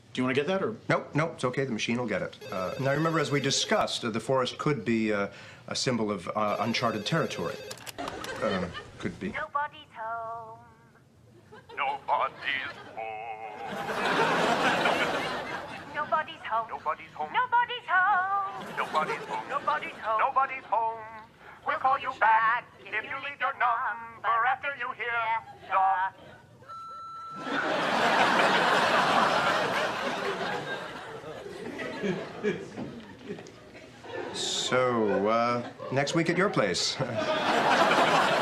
Do you want to get that, or? Nope, it's okay. The machine will get it. Now, remember, as we discussed, the forest could be a symbol of uncharted territory. Could be. Nobody's home. Nobody's home. Nobody's home. Nobody's home. Nobody's home. Nobody's home. Nobody's home. Nobody's home. We'll call you back if you leave your number after you hear So, next week at your place.